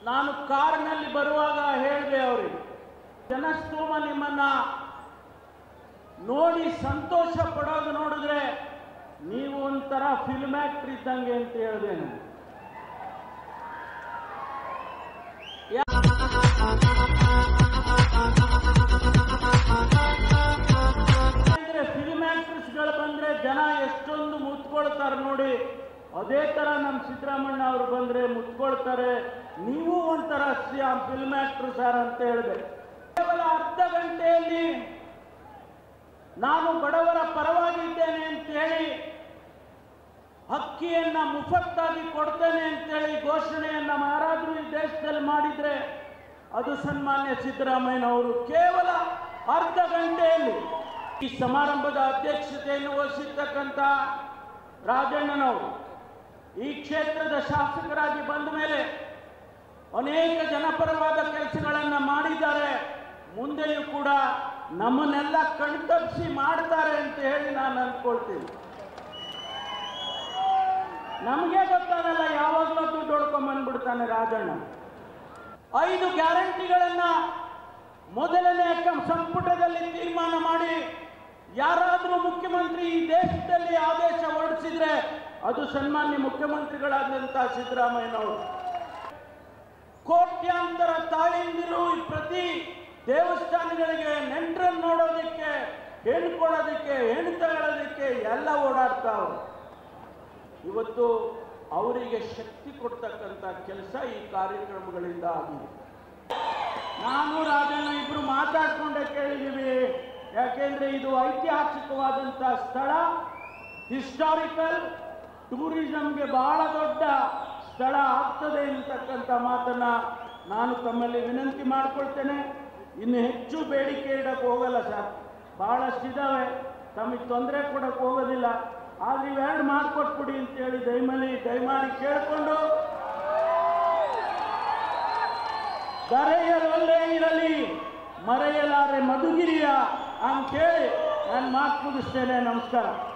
ನಾನು ಕಾರಿನಲ್ಲಿ ಬರುವಾಗ ಹೇಳಿದೆ ಅವರಿಗೆ, ಜನಸ್ತೋಮ ನಿಮ್ಮನ್ನ ನೋಡಿ ಸಂತೋಷ ಪಡೋದು ನೋಡಿದ್ರೆ ನೀವು ಒಂಥರ ಫಿಲ್ಮ್ ಆಕ್ಟರ್ ಇದ್ದಂಗೆ ಅಂತ ಹೇಳಿದೆ ನಾನು. ಫಿಲ್ಮ್ ಆಕ್ಟರ್ಸ್ಗಳು ಬಂದ್ರೆ ಜನ ಎಷ್ಟೊಂದು ಮುತ್ಕೊಳ್ತಾರೆ ನೋಡಿ, ಅದೇ ತರ ನಮ್ಮ ಸಿದ್ದರಾಮಣ್ಣ ಅವರು ಬಂದ್ರೆ ಮುತ್ಕೊಳ್ತಾರೆ. ನೀವು ಒಂಥರ ಫಿಲ್ಮ್ ಆಕ್ಟರ್ ಸರ್ ಅಂತ ಹೇಳಿದೆ. ಕೇವಲ ಅರ್ಧ ಗಂಟೆಯಲ್ಲಿ ನಾನು ಬಡವರ ಪರವಾಗಿದ್ದೇನೆ ಅಂತೇಳಿ ಅಕ್ಕಿಯನ್ನ ಮುಫತ್ತಾಗಿ ಕೊಡ್ತೇನೆ ಅಂತೇಳಿ ಘೋಷಣೆಯನ್ನ ಯಾರಾದ್ರೂ ಈ ದೇಶದಲ್ಲಿ ಮಾಡಿದ್ರೆ ಅದು ಸನ್ಮಾನ್ಯ ಸಿದ್ದರಾಮಯ್ಯ ಅವರು. ಕೇವಲ ಅರ್ಧ ಗಂಟೆಯಲ್ಲಿ ಈ ಸಮಾರಂಭದ ಅಧ್ಯಕ್ಷತೆಯನ್ನು ವಹಿಸಿರ್ತಕ್ಕಂಥ ರಾಜಣ್ಣನವರು ಈ ಕ್ಷೇತ್ರದ ಶಾಸಕರಾಗಿ ಬಂದ ಮೇಲೆ ಅನೇಕ ಜನಪರವಾದ ಕೆಲಸಗಳನ್ನು ಮಾಡಿದ್ದಾರೆ. ಮುಂದೆಯೂ ಕೂಡ ನಮ್ಮನ್ನೆಲ್ಲ ಕಣ್ತಪ್ಪಿಸಿ ಮಾಡ್ತಾರೆ ಅಂತ ಹೇಳಿ ನಾನು ಅಂದ್ಕೊಳ್ತೀನಿ. ನಮಗೆ ಗೊತ್ತಾಗಲ್ಲ, ಯಾವಾಗಲೂ ದುಡ್ಡು ಹೊಡ್ಕೊಂಡ್ಬಂದ್ಬಿಡ್ತಾನೆ ರಾಜಣ್ಣ. 5 ಗ್ಯಾರಂಟಿಗಳನ್ನ ಮೊದಲನೇ ಸಂಪುಟದಲ್ಲಿ ತೀರ್ಮಾನ ಮಾಡಿ ಯಾರಾದರೂ ಮುಖ್ಯಮಂತ್ರಿ ಈ ದೇಶದಲ್ಲಿ ಆದೇಶ ಹೊರಡಿಸಿದ್ರೆ ಅದು ಸನ್ಮಾನ್ಯ ಮುಖ್ಯಮಂತ್ರಿಗಳಾದಂಥ ಸಿದ್ದರಾಮಯ್ಯನವರು. ಕೋಟ್ಯಾಂತರ ತಾಯಂದಿರು ಪ್ರತಿ ದೇವಸ್ಥಾನಗಳಿಗೆ ನೆಂಟರನ್ನು ನೋಡೋದಕ್ಕೆ, ಹೆಣ್ಣು ಕೊಡೋದಕ್ಕೆ, ಹೆಣ್ಣು ತಗೊಳ್ಳೋದಕ್ಕೆ ಎಲ್ಲ ಓಡಾಡ್ತಾವ್ರು. ಇವತ್ತು ಅವರಿಗೆ ಶಕ್ತಿ ಕೊಡ್ತಕ್ಕಂಥ ಕೆಲಸ ಈ ಕಾರ್ಯಕ್ರಮಗಳಿಂದ ಆಗಿದೆ. ನಾನು ರಾಜಣ್ಣ ಇಬ್ರು ಮಾತಾಡ್ಕೊಂಡೆ ಕೇಳಿದ್ದೀವಿ. ಯಾಕೆಂದ್ರೆ ಇದು ಐತಿಹಾಸಿಕವಾದಂಥ ಸ್ಥಳ, ಹಿಸ್ಟಾರಿಕಲ್ ಟೂರಿಸಂಗೆ ಬಹಳ ದೊಡ್ಡ ಸ್ಥಳ ಆಗ್ತದೆ ಅಂತಕ್ಕಂಥ ಮಾತನ್ನ ನಾನು ತಮ್ಮಲ್ಲಿ ವಿನಂತಿ ಮಾಡ್ಕೊಳ್ತೇನೆ. ಇನ್ನು ಹೆಚ್ಚು ಬೇಡಿಕೆ ಇಡಕ್ಕೆ ಹೋಗಲ್ಲ ಸರ್, ಬಹಳಷ್ಟಿದ್ದಾವೆ, ತಮಗೆ ತೊಂದರೆ ಕೊಡಕ್ಕೆ ಹೋಗೋದಿಲ್ಲ. ಆದ್ರೆ ಇವೆರಡು ಮಾಡಿಕೊಟ್ಬಿಡಿ ಅಂತೇಳಿ ದಯಮಾಡಿ ಕೇಳಿಕೊಂಡು, ದರೆಯರಲ್ಲೇ ಇರಲಿ ಮರೆಯಲಾರೆ ಮಧುಗಿರಿಯ ಅಂತೇಳಿ ನಾನು ಮಾತು ಮುಗಿಸ್ತೇನೆ. ನಮಸ್ಕಾರ.